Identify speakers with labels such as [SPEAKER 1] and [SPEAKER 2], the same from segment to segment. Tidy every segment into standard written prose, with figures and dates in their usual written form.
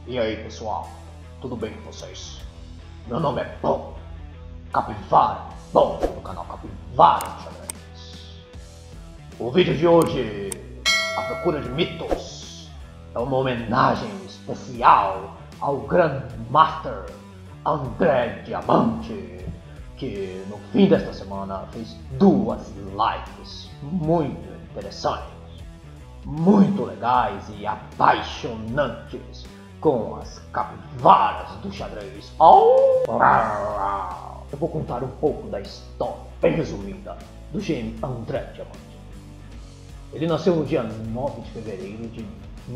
[SPEAKER 1] E aí pessoal, tudo bem com vocês? Meu nome é Bom, Capivara Bom, do canal Capivara do Xadrez. O vídeo de hoje, A Procura de Mitos, é uma homenagem especial ao Grandmaster André Diamante, que no fim desta semana fez 2 lives muito interessantes, muito legais e apaixonantes com as capivaras do xadrez. Eu vou contar um pouco da história, bem resumida, do gênio André Diamante. Ele nasceu no dia 9 de fevereiro de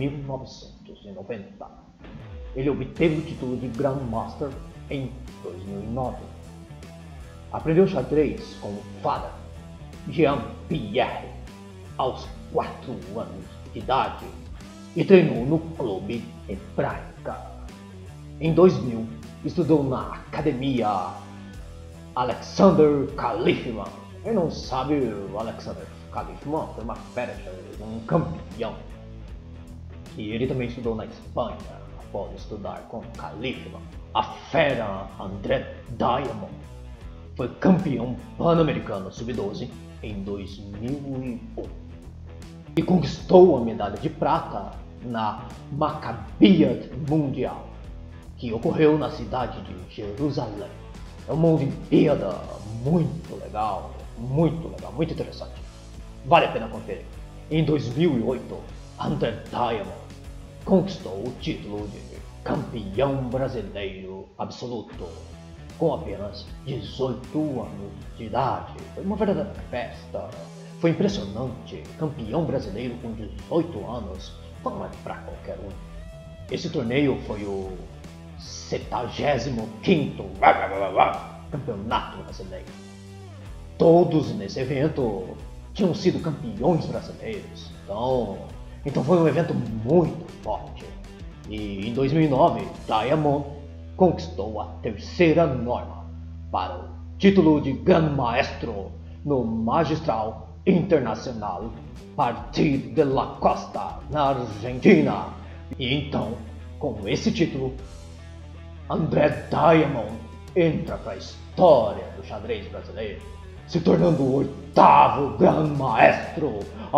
[SPEAKER 1] 1990. Ele obteve o título de Grandmaster em 2009. Aprendeu xadrez com o father, Jean-Pierre, aos 4 anos de idade e treinou no clube hebraica. Em 2000, estudou na academia Alexander Khalifman. Quem não sabe, o Alexander Khalifman foi uma fera, um campeão. E ele também estudou na Espanha, após estudar com Khalifman. A fera André Diamond foi campeão pan-americano sub-12 em 2001 e conquistou a medalha de prata na Maccabiad Mundial, que ocorreu na cidade de Jerusalém. É uma Olimpíada muito legal, muito interessante. Vale a pena conferir. Em 2008, André Diamond conquistou o título de campeão brasileiro absoluto com apenas 18 anos de idade. Foi uma verdadeira festa. Foi impressionante. Campeão brasileiro com 18 anos não é pra qualquer um. Esse torneio foi o 75º campeonato brasileiro. Todos nesse evento tinham sido campeões brasileiros. Então foi um evento muito forte. E em 2009, Diamond conquistou a 3ª norma para o título de Gran Maestro no Magistral Internacional Partir de la Costa, na Argentina. E então, com esse título, André Diamond entra para a história do xadrez brasileiro, se tornando o 8º Gran Maestro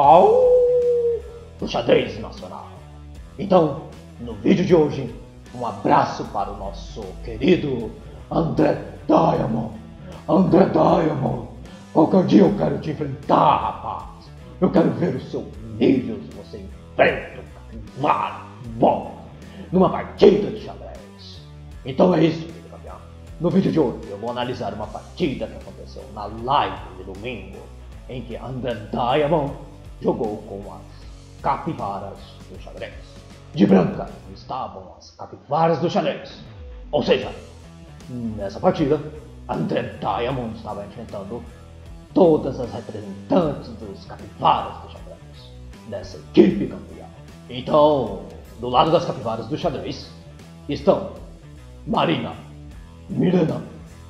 [SPEAKER 1] do xadrez nacional. Então, no vídeo de hoje, um abraço para o nosso querido André Diamond. André Diamond, qualquer dia eu quero te enfrentar, rapaz. Eu quero ver o seu nível se você enfrenta o Capivara Bom numa partida de xadrez. Então é isso, filho campeão. No vídeo de hoje eu vou analisar uma partida que aconteceu na live de domingo, em que André Diamond jogou com as capivaras do xadrez. De branca estavam as capivaras do xadrez. Ou seja, nessa partida, André Diamond estava enfrentando todas as representantes dos capivaras do xadrez, dessa equipe campeã. Então, do lado das capivaras do xadrez, estão Marina, Milena,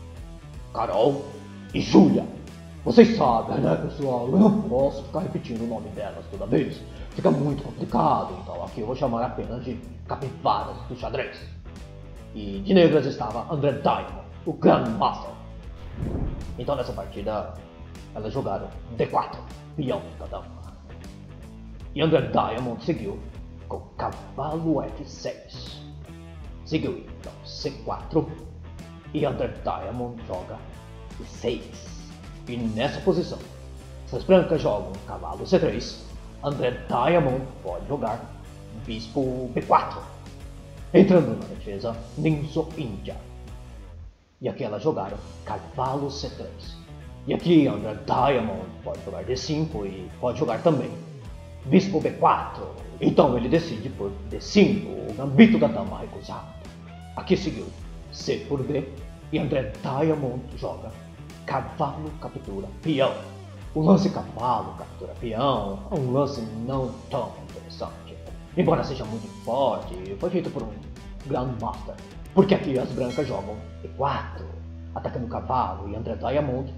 [SPEAKER 1] Carol e Júlia. Vocês sabem, né, pessoal? Eu não posso ficar repetindo o nome delas toda vez. Fica muito complicado, então aqui eu vou chamar apenas de capivaras do xadrez. E de negras estava André Diamond, o Grandmaster. Então nessa partida, elas jogaram D4, peão cada uma. E André Diamond seguiu com cavalo F6. Seguiu então C4 e André Diamond joga E6. E nessa posição, se as brancas jogam cavalo C3, André Diamond pode jogar bispo B4, entrando na defesa Ninso Índia. E aqui elas jogaram cavalo C3. E aqui André Diamond pode jogar D5 e pode jogar também bispo B4. Então ele decide por D5, o gambito da dama recusado. Aqui seguiu C por D e André Diamond joga cavalo captura peão. O lance cavalo captura peão é um lance não tão interessante, embora seja muito forte. Foi feito por um Grandmaster, porque aqui as brancas jogam E4, atacando o cavalo, e André Diamond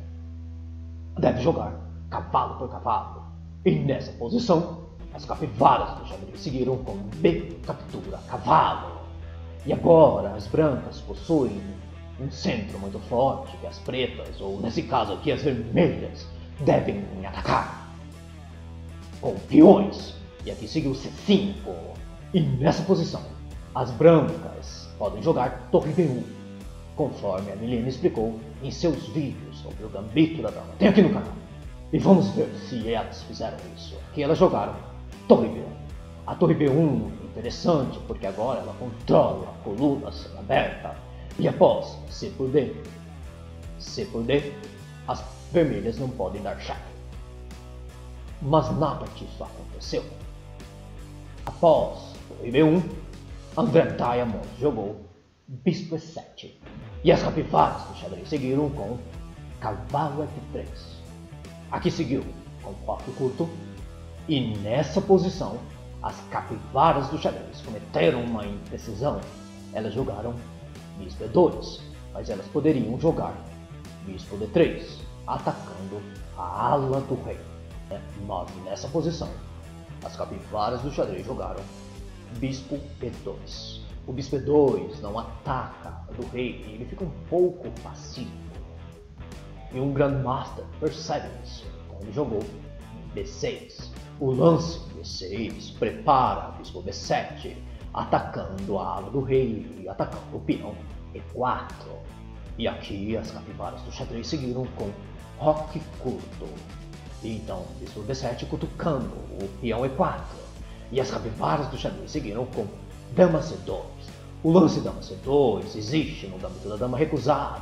[SPEAKER 1] deve jogar cavalo por cavalo. E nessa posição, as capivaras do xadrez seguiram com B captura cavalo. E agora as brancas possuem um centro muito forte que as pretas, ou nesse caso aqui as vermelhas, devem atacar com peões. E aqui seguiu C5. E nessa posição, as brancas podem jogar torre B1, conforme a Milene explicou em seus vídeos sobre o gambito da dama. Tem aqui no canal. E vamos ver se elas fizeram isso. Aqui elas jogaram torre B1. A torre B1 é interessante porque agora ela controla a coluna aberta. E após C por D, as vermelhas não podem dar cheque. Mas nada disso aconteceu. Após torre B1, André Diamond jogou bispo E7. E as capivaras do xadrez seguiram com cavalo F3. Aqui seguiu com roque curto. E nessa posição, as capivaras do xadrez cometeram uma imprecisão. Elas jogaram bispo E2, mas elas poderiam jogar bispo D3, atacando a ala do rei. Mas nessa posição, as capivaras do xadrez jogaram bispo E2. O bispo E2 não ataca do rei, ele fica um pouco passivo. E um Grandmaster percebe isso quando ele jogou B6. O lance B6 prepara bispo B7, atacando a ala do rei e atacando o peão E4. E aqui as capivaras do xadrez seguiram com roque curto. E então bispo B7 cutucando o peão E4. E as capivaras do xadrez seguiram com dama C2. O lance dama C2 existe no gambito da dama recusado.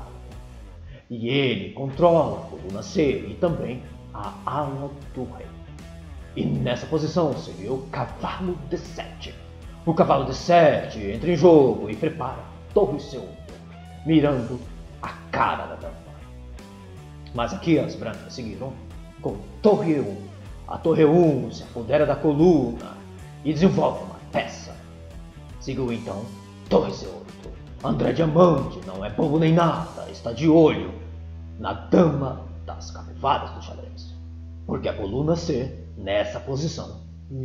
[SPEAKER 1] E ele controla a coluna C e também a ala do rei. E nessa posição seguiu o cavalo D7. O cavalo D7 entra em jogo e prepara torre C1, mirando a cara da dama. Mas aqui as brancas seguiram com torre E1. A torre E1 se apodera da coluna e desenvolve uma peça. Seguiu então torre C8. André Diamante não é bobo nem nada, está de olho na dama das capivaras do xadrez. Porque a coluna C, nessa posição,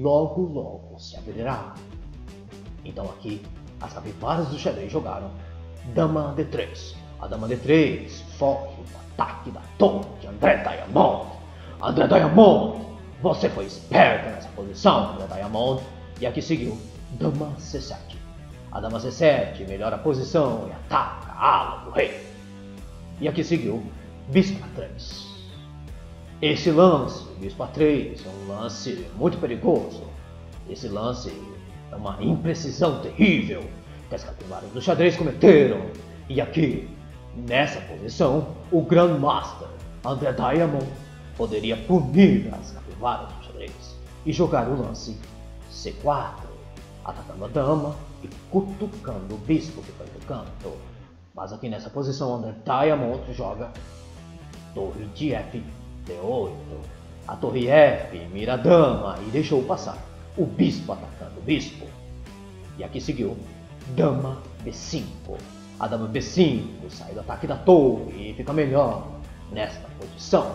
[SPEAKER 1] logo se abrirá. Então aqui, as capivaras do xadrez jogaram dama D3. A dama D3 foge o ataque da torre de André Diamond. André Diamond, você foi esperto nessa posição, André Diamond. E aqui seguiu dama C7. A dama C7 melhora a posição e ataca a ala do rei. E aqui seguiu bispo A3. Esse lance, bispo A3, é um lance muito perigoso. Esse lance é uma imprecisão terrível que as capivaras do xadrez cometeram. E aqui, nessa posição, o Grandmaster André Diamond poderia punir as capivaras do xadrez e jogar o lance C4, atacando a dama e cutucando o bispo que foi no canto. Mas aqui nessa posição, André Diamond joga torre de F D8. A torre F mira a dama e deixou passar o bispo atacando o bispo. E aqui seguiu dama B5. A dama B5 sai do ataque da torre e fica melhor nesta posição.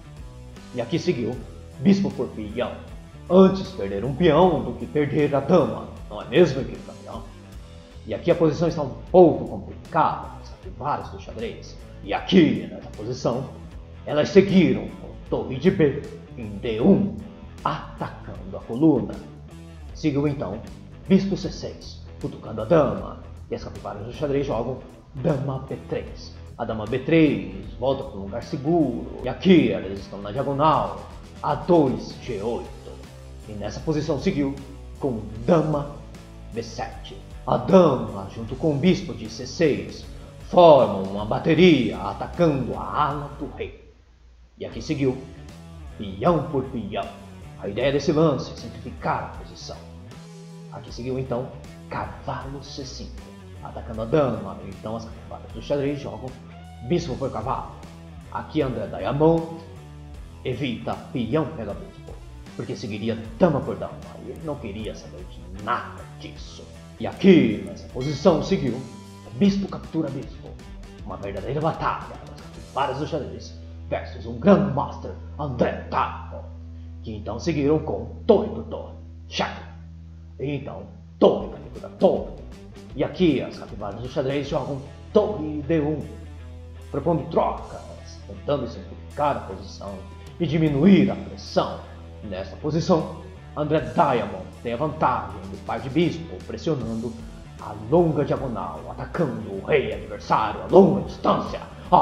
[SPEAKER 1] E aqui seguiu bispo por peão. Antes perder um peão do que perder a dama, não é mesmo, equipe campeão? E aqui a posição está um pouco complicada, as capivaras do xadrez. E aqui, nessa posição, elas seguiram com torre de B em D1, atacando a coluna. Seguiu então bispo C6, cutucando a dama. E as capivaras do xadrez jogam dama B3. A dama B3 volta para um lugar seguro. E aqui elas estão na diagonal A2 G8. E nessa posição seguiu com dama B7. A dama, junto com o bispo de C6, formam uma bateria atacando a ala do rei. E aqui seguiu peão por peão. A ideia desse lance é simplificar a posição. Aqui seguiu então cavalo C5, atacando a dama. Então as capivaras do xadrez jogam bispo por cavalo. Aqui André Diamond evita peão pega bispo, porque seguiria dama por dama, e ele não queria saber de nada disso. E aqui, nessa posição, seguiu bispo captura bispo, uma verdadeira batalha das capivaras do xadrez versus um Grandmaster André Diamond, que então seguiram com torre por torre, cheque. E então, torre captura torre, E aqui as capivaras do xadrez jogam torre D1, propondo trocas, tentando simplificar a posição e diminuir a pressão. Nessa posição, André Diamond tem a vantagem do par de bispo, pressionando a longa diagonal, atacando o rei adversário a longa distância.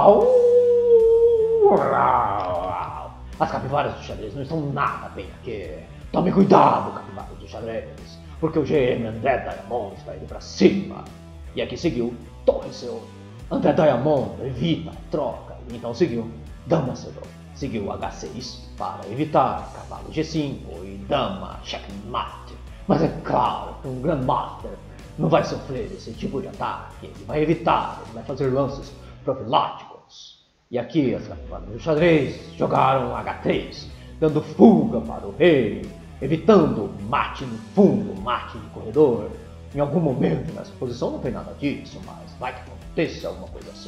[SPEAKER 1] As capivaras do xadrez não estão nada bem aqui. Tome cuidado, capivaras do xadrez, porque o GM André Diamond está indo para cima. E aqui seguiu torre C8. André Diamond evita a troca, então seguiu dama C2. Seguiu H6 para evitar cavalo G5 e dama checkmate. Mas é claro que um Grandmaster não vai sofrer esse tipo de ataque. Ele vai evitar, ele vai fazer lances profiláticos. E aqui as capivaras do xadrez jogaram H3, dando fuga para o rei, evitando mate no fundo, mate de corredor. Em algum momento nessa posição não tem nada disso, mas vai que aconteça alguma coisa assim.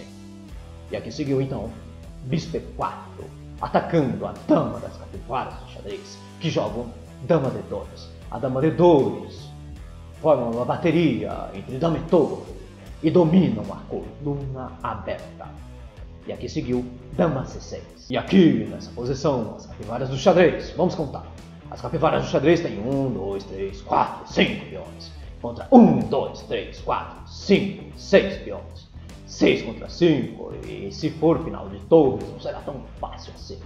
[SPEAKER 1] E aqui seguiu então bispo E4, atacando a dama das capivaras do xadrez, que jogam dama D2. A dama D2 forma uma bateria entre dama e torre e dominam a coluna aberta. E aqui seguiu dama C6. E aqui nessa posição as capivaras do xadrez, vamos contar. As capivaras do xadrez têm 1, 2, 3, 4, 5 peões. Contra 1, 2, 3, 4, 5, 6 peões. 6 contra 5, e se for final de torres não será tão fácil assim.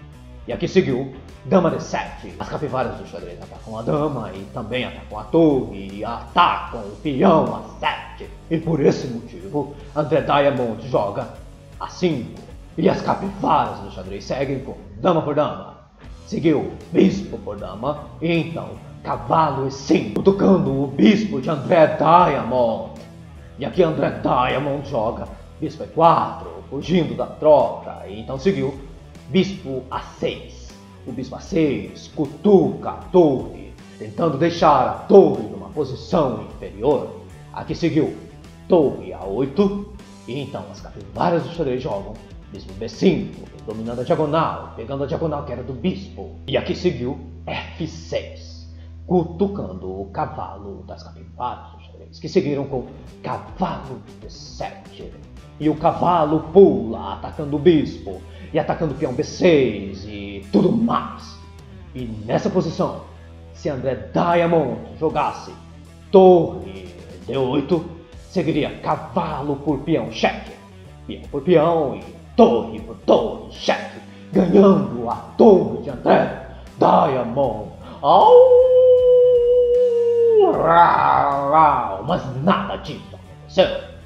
[SPEAKER 1] E aqui seguiu dama D7. As capivaras do xadrez atacam a dama e também atacam a torre e atacam o peão A7. E por esse motivo, André Diamond joga A5. E as capivaras do xadrez seguem com dama por dama. Seguiu bispo por dama e então cavalo E5, tocando o bispo de André Diamond. E aqui André Diamond joga bispo E4, fugindo da troca, e então seguiu bispo A6. O bispo A6 cutuca a torre, tentando deixar a torre numa posição inferior. Aqui seguiu torre A8, e então as capivaras do xadrez jogam bispo B5, dominando a diagonal, pegando a diagonal que era do bispo. E aqui seguiu F6, cutucando o cavalo das capivaras do xadrez, que seguiram com cavalo D7. E o cavalo pula, atacando o bispo, e atacando o peão B6 e tudo mais. E nessa posição, se André Diamond jogasse torre D8, seguiria cavalo por peão cheque, peão por peão e torre por torre cheque, ganhando a torre de André Diamond. Mas nada disso aconteceu.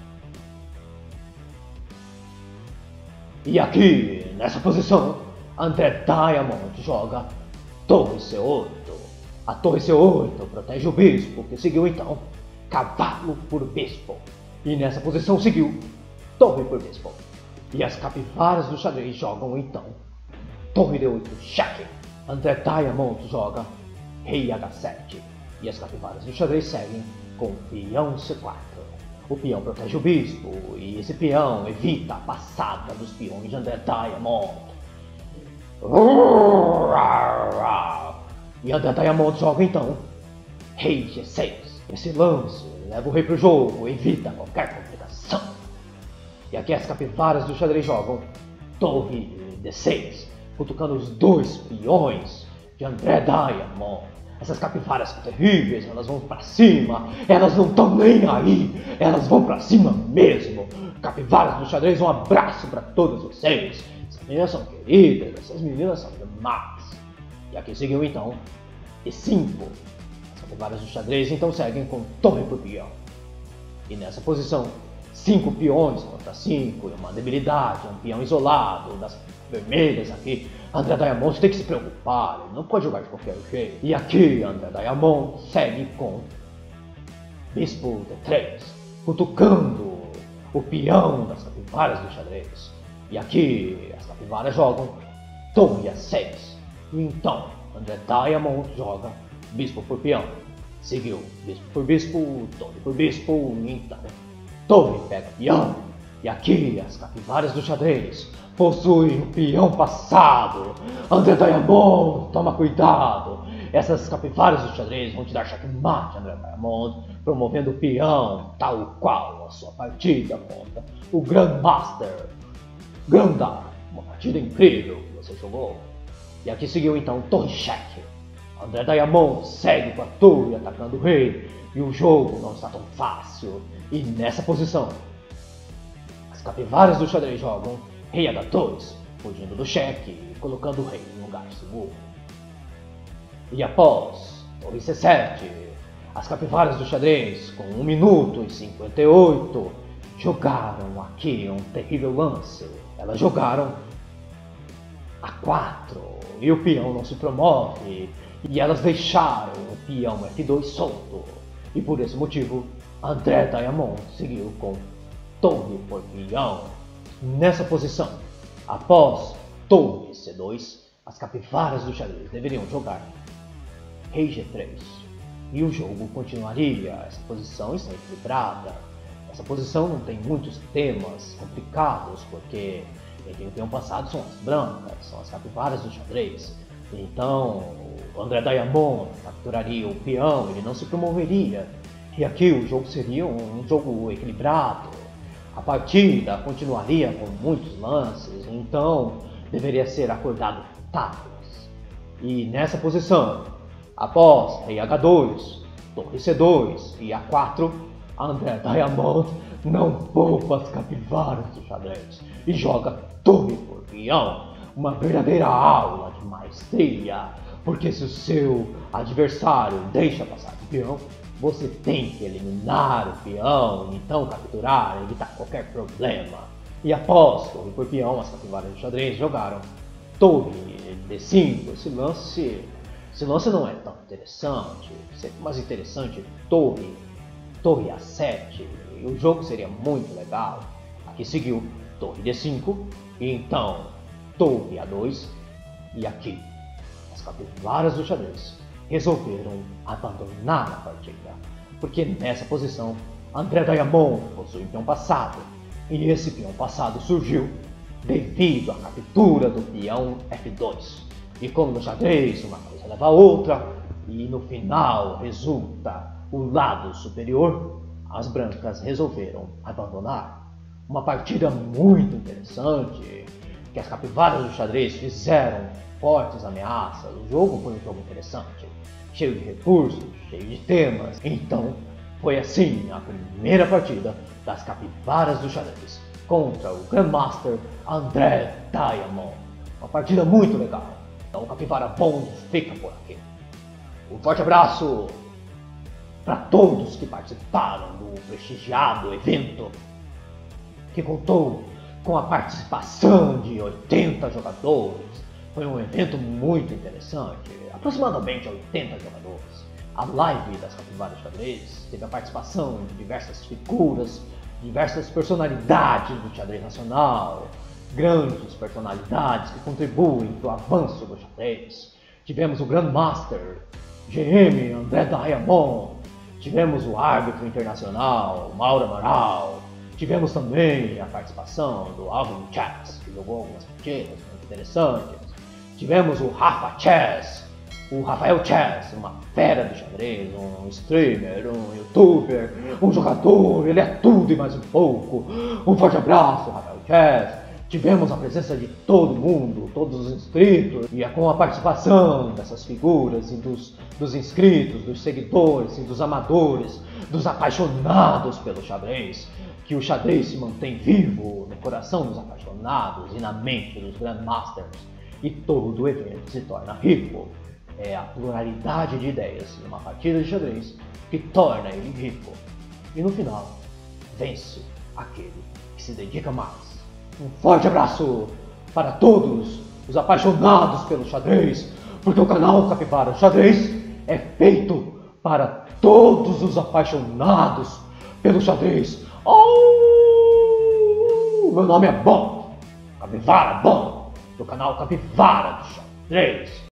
[SPEAKER 1] E aqui, nessa posição, André Diamond joga torre C8. A torre C8 protege o bispo, que seguiu então cavalo por bispo. E nessa posição seguiu torre por bispo. E as capivaras do xadrez jogam então torre D8 cheque. André Diamond joga rei H7. E as capivaras do xadrez seguem com peão C4. O peão protege o bispo, e esse peão evita a passada dos peões de André Diamond. E André Diamond joga então rei G6. Esse lance leva o rei para o jogo, evita qualquer complicação. E aqui as capivaras do xadrez jogam torre D6, cutucando os dois peões de André Diamond. Essas capivaras são terríveis, elas vão pra cima, elas não estão nem aí, elas vão pra cima mesmo. Capivaras do xadrez, um abraço pra todas vocês. Essas meninas são queridas, essas meninas são demais. E aqui seguiu então E5. As capivaras do xadrez então seguem com torre por peão. E nessa posição, 5 peões contra 5, é uma debilidade, um peão isolado das vermelhas aqui. André Diamond tem que se preocupar, ele não pode jogar de qualquer jeito. E aqui André Diamond segue com bispo D3, cutucando o peão das capivaras do xadrez. E aqui as capivaras jogam torre A6. E então André Diamond joga bispo por peão. Seguiu bispo por bispo, torre por bispo, e então torre pega peão. E aqui as capivaras do xadrez possuem o peão passado. André Diamond, toma cuidado. Essas capivaras do xadrez vão te dar checkmate, André Diamond, promovendo o peão tal qual a sua partida contra o Grandmaster Grandar. Uma partida incrível que você jogou. E aqui seguiu então torre cheque. André Diamond segue com a torre atacando o rei e o jogo não está tão fácil. E nessa posição, as capivaras do xadrez jogam rei H2, fugindo do cheque e colocando o rei em um lugar seguro. E após torre C7, as capivaras do xadrez, com 1 minuto e 58, jogaram aqui um terrível lance. Elas jogaram A4 e o peão não se promove. E elas deixaram o peão F2 solto. E por esse motivo, André Diamond seguiu com torre por peão. Nessa posição, após torre C2, as capivaras do xadrez deveriam jogar rei G3. E o jogo continuaria. Essa posição está equilibrada. Essa posição não tem muitos temas complicados, porque quem tem o peão passado são as brancas, são as capivaras do xadrez. Então, o André Diamond capturaria o peão, ele não se promoveria. E aqui o jogo seria um jogo equilibrado. A partida continuaria com muitos lances, então deveria ser acordado tapas. E nessa posição, após rei H2, torre C2 e A4, André Diamond não poupa as capivaras do xadrez e joga torre por peão. Uma verdadeira aula de maestria, porque se o seu adversário deixa passar o peão, você tem que eliminar o peão, então capturar, evitar qualquer problema. E após torre por peão, as capivaras do xadrez jogaram torre D5. Esse lance não é tão interessante, sempre mais interessante torre A7, e o jogo seria muito legal. Aqui seguiu torre D5, e então torre A2, e aqui as capivaras do xadrez resolveram abandonar a partida, porque nessa posição André Diamond possui um peão passado, e esse peão passado surgiu devido à captura do peão F2. E como no xadrez uma coisa leva a outra, e no final resulta o lado superior, as brancas resolveram abandonar. Uma partida muito interessante, que as capivaras do xadrez fizeram fortes ameaças. O jogo foi um jogo interessante, cheio de recursos, cheio de temas. Então foi assim a primeira partida das capivaras do xadrez contra o Grandmaster André Diamond. Uma partida muito legal. Então o Capivara Bond fica por aqui. Um forte abraço para todos que participaram do prestigiado evento, que contou com a participação de 80 jogadores. Foi um evento muito interessante, aproximadamente 80 jogadores. A live das capivaras de xadrez teve a participação de diversas figuras, diversas personalidades do xadrez nacional, grandes personalidades que contribuem para o avanço do xadrez. Tivemos o Grandmaster GM André Diamond, tivemos o árbitro internacional Mauro Amaral, tivemos também a participação do Alvin Chess, que jogou algumas partidas muito interessantes. Tivemos o Rafa Chess, o Rafael Chess, uma fera do xadrez, um streamer, um youtuber, um jogador, ele é tudo e mais um pouco. Um forte abraço, Rafael Chess. Tivemos a presença de todo mundo, todos os inscritos, e é com a participação dessas figuras e dos inscritos, dos seguidores e dos amadores, dos apaixonados pelo xadrez, que o xadrez se mantém vivo no coração dos apaixonados e na mente dos Grandmasters, e todo o evento se torna rico. É a pluralidade de ideias numa partida de xadrez que torna ele rico. E no final, vence aquele que se dedica mais. Um forte abraço para todos os apaixonados pelo xadrez, porque o canal Capivara Xadrez é feito para todos os apaixonados pelo xadrez. Oh! Meu nome é Bom, Capivara Bom, do canal Capivara do Xadrez.